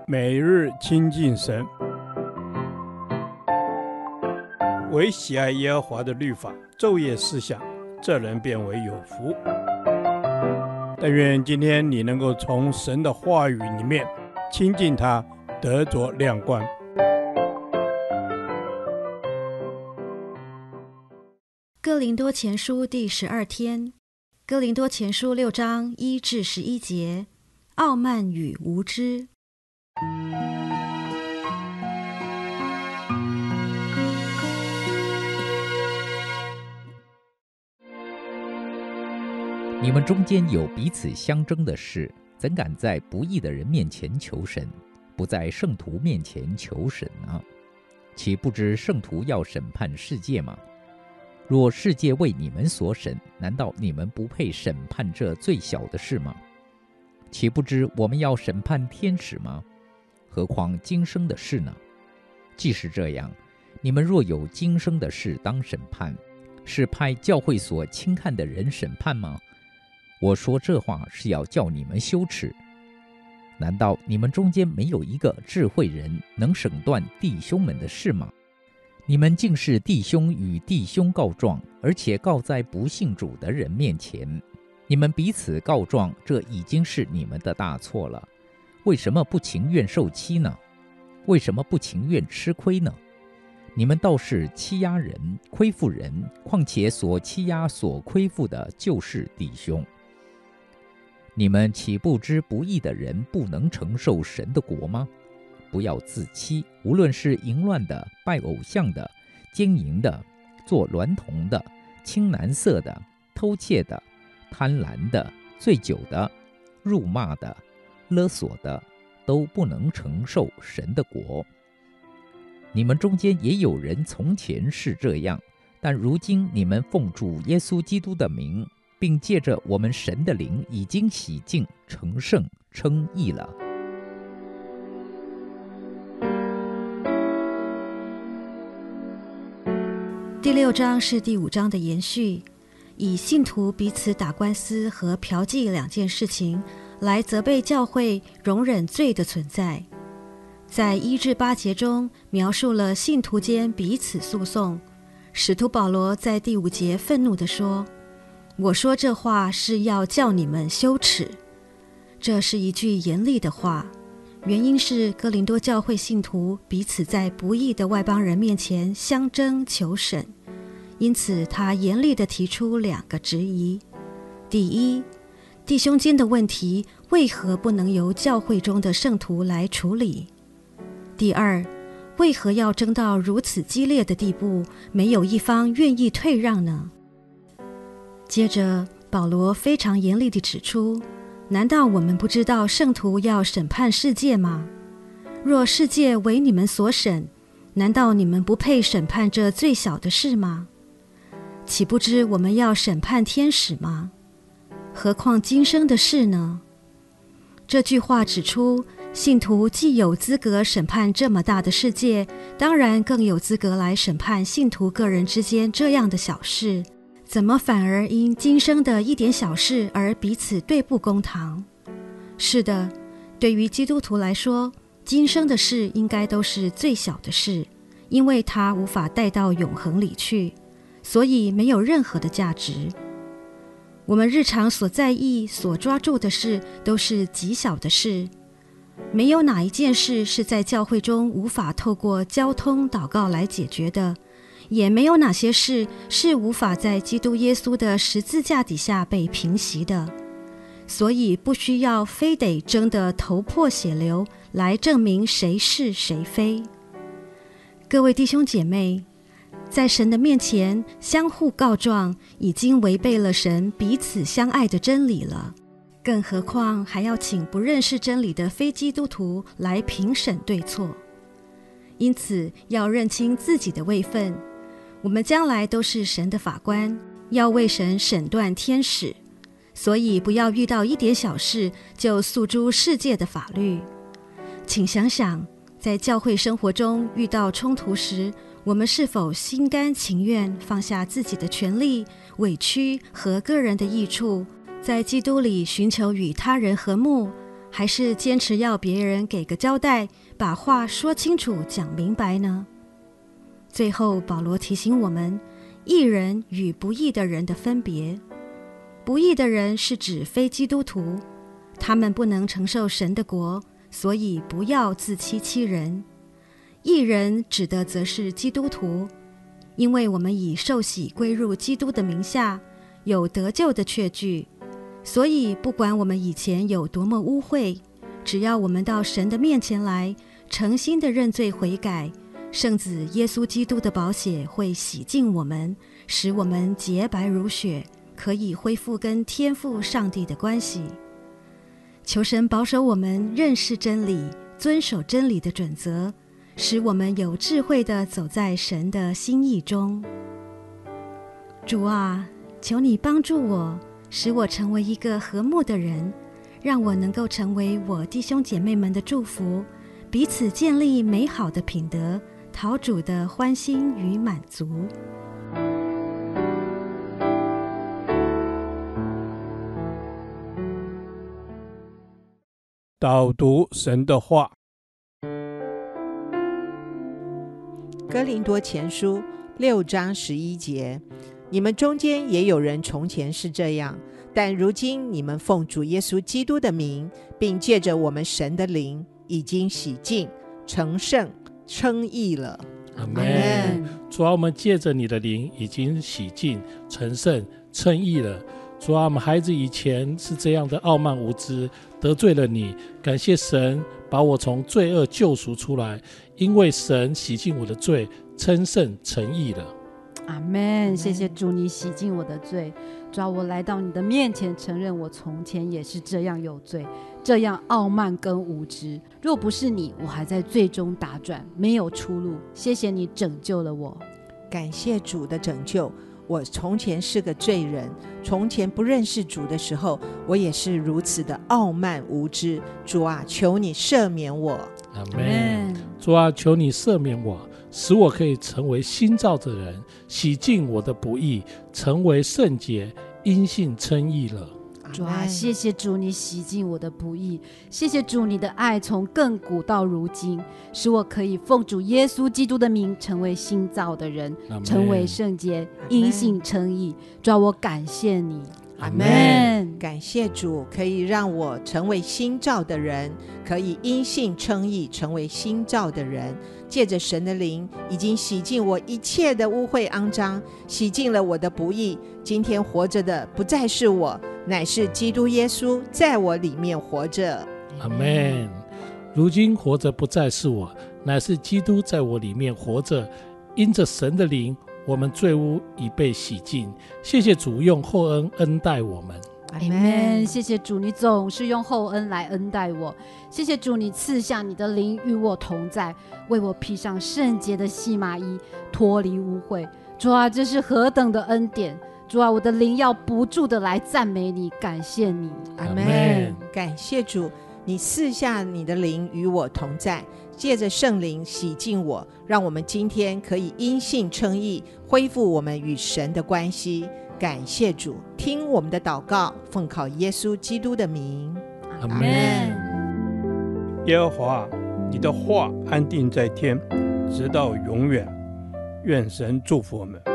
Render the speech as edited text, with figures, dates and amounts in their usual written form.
每日亲近神，唯喜爱耶和华的律法，昼夜思想，这人变为有福。但愿今天你能够从神的话语里面亲近他，得着亮光。 哥林多前书第12天，哥林多前书6章1至11节，傲慢与无知。 你们中间有彼此相争的事，怎敢在不义的人面前求神，不在圣徒面前求神呢？岂不知圣徒要审判世界吗？若世界为你们所审，难道你们不配审判这最小的事吗？岂不知我们要审判天使吗？何况今生的事呢？既是这样，你们若有今生的事当审判，是派教会所轻看的人审判吗？我说这话是要叫你们羞耻。难道你们中间没有一个智慧人能审断弟兄们的事吗？你们竟是弟兄与弟兄告状，而且告在不信主的人面前。你们彼此告状，这已经是你们的大错了。为什么不情愿受欺呢？为什么不情愿吃亏呢？你们倒是欺压人、亏负人，况且所欺压、所亏负的就是弟兄。你们岂不知不义的人不能承受神的国吗？不要自欺，无论是淫乱的、拜偶像的、奸淫的、做娈童的、青蓝色的、偷窃的、贪婪的、醉酒的、辱骂的、勒索的，都不能承受神的国。你们中间也有人从前是这样，但如今你们奉主耶稣基督的名，并借着我们神的灵，已经洗净、成圣、称义了。 第6章是第5章的延续，以信徒彼此打官司和嫖妓2件事情来责备教会容忍罪的存在。在1至8节中描述了信徒间彼此诉讼。使徒保罗在第5节愤怒地说：我说这话是要叫你们羞耻。这是一句严厉的话，原因是哥林多教会信徒彼此在不义的外邦人面前相争求审，因此他严厉地提出2个质疑。第一，弟兄间的问题为何不能由教会中的圣徒来处理？第二，为何要争到如此激烈的地步，没有一方愿意退让呢？接着保罗非常严厉地指出，难道我们不知道圣徒要审判世界吗？若世界为你们所审，难道你们不配审判这最小的事吗？岂不知我们要审判天使吗？何况今生的事呢？这句话指出，信徒既有资格审判这么大的世界，当然更有资格来审判信徒个人之间这样的小事。怎么反而因今生的一点小事而彼此对簿公堂？是的，对于基督徒来说，今生的事应该都是最小的事，因为它无法带到永恒里去，所以没有任何的价值。我们日常所在意、所抓住的事都是极小的事，没有哪一件事是在教会中无法透过交通祷告来解决的，也没有哪些事是无法在基督耶稣的十字架底下被平息的，所以不需要非得争得头破血流来证明谁是谁非。各位弟兄姐妹，在神的面前相互告状，已经违背了神彼此相爱的真理了，更何况还要请不认识真理的非基督徒来评审对错。因此要认清自己的位分，我们将来都是神的法官，要为神审断天使，所以不要遇到一点小事就诉诸世界的法律。请想想，在教会生活中遇到冲突时，我们是否心甘情愿放下自己的权利、委屈和个人的益处，在基督里寻求与他人和睦， 还是坚持要别人给个交代，把话说清楚讲明白呢？最后保罗提醒我们，义人与不义的人的分别。不义的人是指非基督徒，他们不能承受神的国，所以不要自欺欺人。义人指的则是基督徒，因为我们已受洗归入基督的名下，有得救的确据，所以不管我们以前有多么污秽，只要我们到神的面前来，诚心的认罪悔改，圣子耶稣基督的宝血会洗净我们，使我们洁白如雪，可以恢复跟天父上帝的关系。求神保守我们认识真理，遵守真理的准则，使我们有智慧地走在神的心意中。主啊，求你帮助我，使我成为一个和睦的人，让我能够成为我弟兄姐妹们的祝福，彼此建立美好的品德，讨主的欢心与满足。 导读神的话。 哥林多前书6章11节，你们中间也有人从前是这样，但如今你们奉主耶稣基督的名，并借着我们神的灵，已经洗净、成圣、称义了。 阿们。主啊，我们借着你的灵已经洗净、成圣、称义了。主啊，我们孩子以前是这样的傲慢无知，得罪了你，感谢神把我从罪恶救赎出来，因为神洗净我的罪，称圣成义了。 阿们。谢谢主，你洗净我的罪。主啊，我来到你的面前，承认我从前也是这样有罪，这样傲慢跟无知。若不是你，我还在罪中打转，没有出路。谢谢你拯救了我。 感谢主的拯救。我从前是个罪人，从前不认识主的时候，我也是如此的傲慢无知。主啊，求你赦免我。 阿们。主啊，求你赦免我，使我可以成为新造的人，洗净我的不义，成为圣洁，因信称义了。 主啊，谢谢主，你洗净我的不义。谢谢主，你的爱从亘古到如今，使我可以奉主耶稣基督的名，成为新造的人，成为圣洁，因信称义。主啊，我感谢你。 阿们。感谢主，可以让我成为新造的人，可以因信称义，成为新造的人。借着神的灵，已经洗净我一切的污秽肮脏，洗净了我的不义。今天活着的不再是我，乃是基督耶稣在我里面活着。 阿们。如今活着不再是我，乃是基督在我里面活着。因着神的灵，我们罪污已被洗净。谢谢主用厚恩恩待我们。 阿们。谢谢主，你总是用厚恩来恩待我。谢谢主，你赐下你的灵与我同在，为我披上圣洁的细麻衣，脱离污秽。主啊，这是何等的恩典！主啊，我的灵要不住的来赞美你，感谢你。 阿们。感谢主，你赐下你的灵与我同在，借着圣灵洗净我，让我们今天可以因信称义，恢复我们与神的关系。感谢主，听我们的祷告，奉靠耶稣基督的名。 阿们。 耶和华，你的话安定在天，直到永远。愿神祝福我们。